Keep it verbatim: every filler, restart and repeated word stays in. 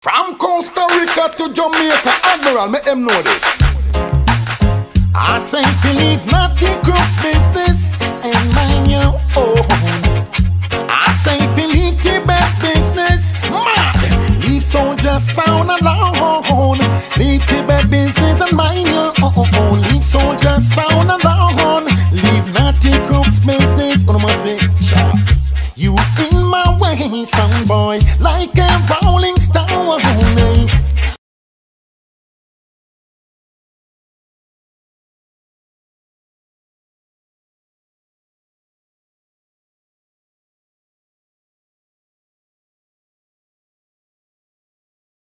From Costa Rica to Jamaica, Admiral, make them know this. I say if you leave nothing crooks business and mind your own.